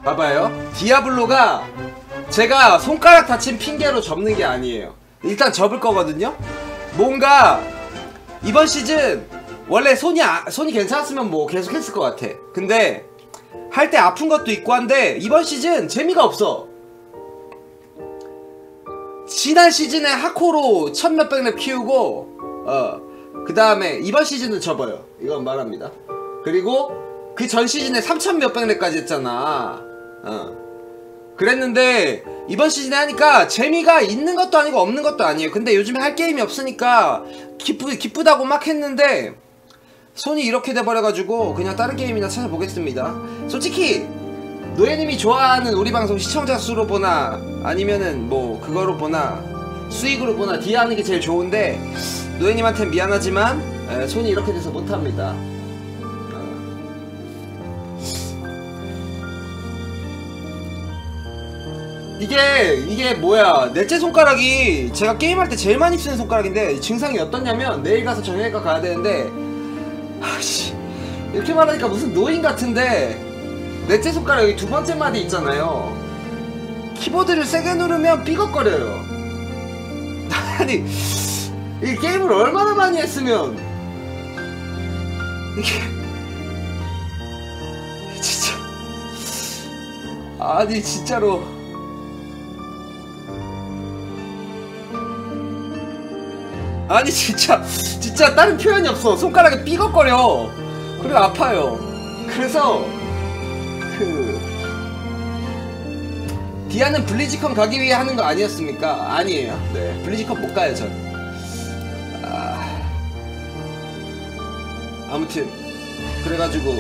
봐봐요. 디아블로가 제가 손가락 다친 핑계로 접는 게 아니에요. 일단 접을 거거든요. 뭔가 이번 시즌 원래 손이 괜찮았으면 뭐 계속 했을 것 같아. 근데 할 때 아픈 것도 있고 한데 이번 시즌 재미가 없어. 지난 시즌에 하코로 1000몇백 렙 키우고 그 다음에 이번 시즌은 접어요. 이건 말합니다. 그리고 그 전 시즌에 3000 몇백 렙까지 했잖아. 그랬는데 이번 시즌에 하니까 재미가 있는 것도 아니고 없는 것도 아니에요. 근데 요즘에 할 게임이 없으니까 기쁘다고 막 했는데 손이 이렇게 돼버려가지고 그냥 다른 게임이나 찾아보겠습니다. 솔직히 노예님이 좋아하는 우리 방송 시청자 수로 보나 아니면은 뭐 그거로 보나 수익으로 보나 디아 하는 게 제일 좋은데 노예님한텐 미안하지만 손이 이렇게 돼서 못합니다. 이게 뭐야, 넷째 손가락이 제가 게임할 때 제일 많이 쓰는 손가락인데 증상이 어떻냐면 내일 가서 정형외과 가야 되는데 아씨 이렇게 말하니까 무슨 노인 같은데 넷째 손가락 여기 두 번째 마디 있잖아요. 키보드를 세게 누르면 삐걱거려요. 아니 이 게임을 얼마나 많이 했으면 이게 진짜 아니 진짜로 아니 진짜 다른 표현이 없어. 손가락이 삐걱거려. 그리고 아파요. 그래서 디아는 블리즈컨 가기 위해 하는 거 아니었습니까? 아니에요. 네, 블리즈컨 못 가요 전. 아무튼 그래가지고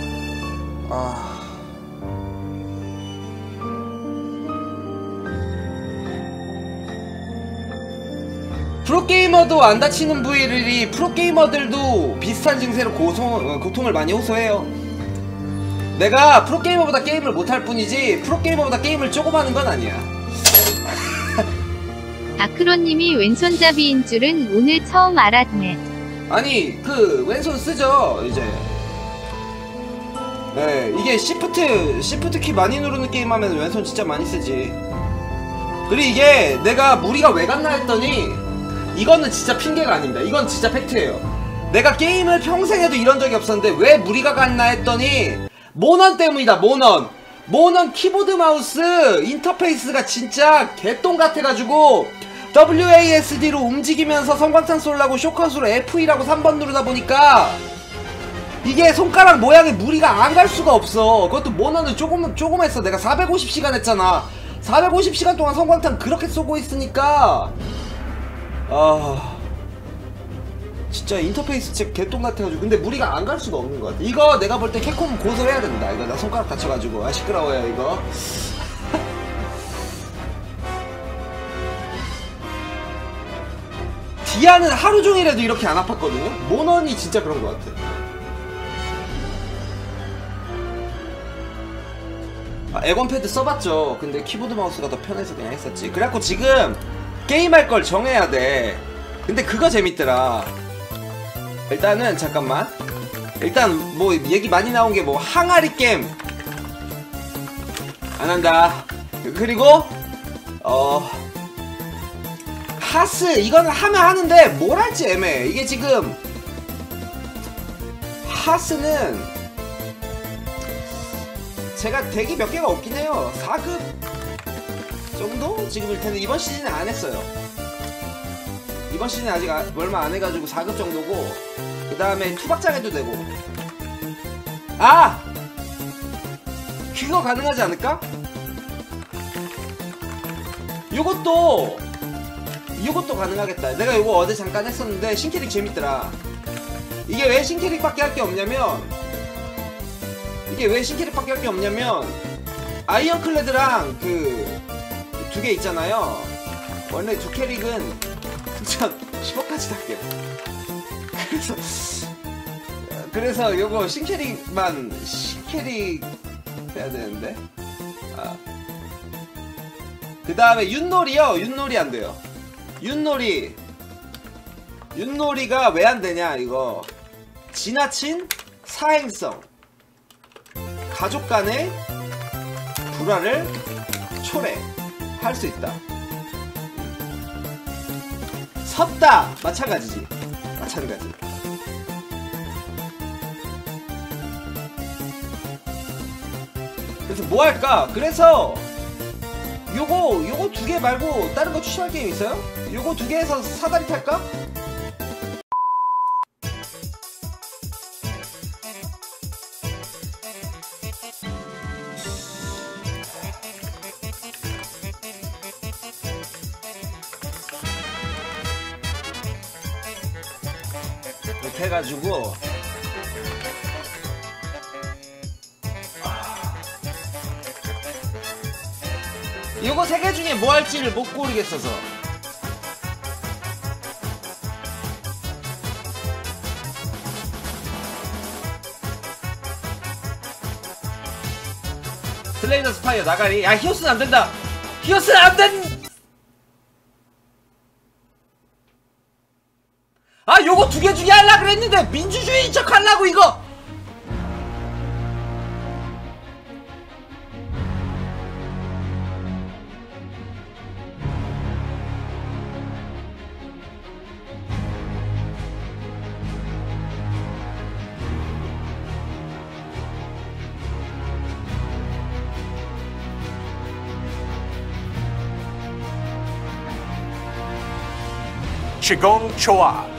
프로게이머도 안 다치는 부위들이 프로게이머들도 비슷한 증세로 고통을 많이 호소해요. 내가 프로게이머보다 게임을 못할 뿐이지 프로게이머보다 게임을 조금 하는 건 아니야. 아크로님이 왼손잡이인 줄은 오늘 처음 알았네. 아니 그 왼손 쓰죠 이제. 네, 이게 시프트 키 많이 누르는 게임 하면 왼손 진짜 많이 쓰지. 그리고 이게 내가 무리가 왜 갔나 했더니 이거는 진짜 핑계가 아닙니다. 이건 진짜 팩트예요. 내가 게임을 평생 해도 이런 적이 없었는데 왜 무리가 갔나 했더니 모넌 때문이다. 모넌 키보드 마우스 인터페이스가 진짜 개똥 같아가지고 WASD로 움직이면서 성광탄 쏠라고 쇼컷으로 F2라고 3번 누르다 보니까 이게 손가락 모양에 무리가 안 갈 수가 없어. 그것도 모넌은 조금 했어. 내가 450시간 했잖아. 450시간 동안 성광탄 그렇게 쏘고 있으니까 진짜 인터페이스 진짜 개똥 같아가지고. 근데 무리가 안 갈 수가 없는 것 같아. 이거 내가 볼 때 캡콤 고소해야 된다. 이거 나 손가락 다쳐가지고 시끄러워요 이거. 디아는 하루종일 해도 이렇게 안 아팠거든요. 모넌이 진짜 그런 것 같아. 에건패드 써봤죠. 근데 키보드 마우스가 더 편해서 그냥 했었지. 그래갖고 지금 게임할 걸 정해야 돼. 근데 그거 재밌더라. 일단은 잠깐만. 일단 뭐 얘기 많이 나온 게 뭐 항아리 게임 안 한다. 그리고 하스 이거는 하면 하는데 뭘 할지 애매해. 이게 지금 하스는 제가 덱이 몇 개가 없긴 해요. 4급 정도? 지금일 텐데 이번 시즌에 안 했어요. 이번 시즌에 아직 얼마 안 해가지고 4급 정도고, 그 다음에 투박장 해도 되고. 그거 가능하지 않을까? 요것도 가능하겠다. 내가 요거 어제 잠깐 했었는데 신캐릭 재밌더라. 이게 왜 신캐릭밖에 할 게 없냐면 아이언클레드랑 그 두 개 있잖아요. 원래 두 캐릭은 전 10억까지 달게요. 그래서 요거 신캐릭 해야 되는데. 그 다음에 윷놀이요. 윷놀이 안 돼요. 윷놀이가 왜 안 되냐, 이거. 지나친 사행성. 가족 간의 불화를 초래할 수 있다. 섰다 마찬가지지. 마찬가지. 그래서 뭐 할까? 그래서 요거 두 개 말고 다른 거 추천할 게임 있어요? 요거 두 개에서 사다리 탈까? 이렇게 해가지고 요거 세 개 중에 뭐 할지를 못 고르겠어서 슬레이더 스파이어 나가리. 야 히오스는 안된다. 히오스는 안된. 아 요거 두 개 중에 할라 그랬는데 민주주의인 척 하려고 이거. 시공 초와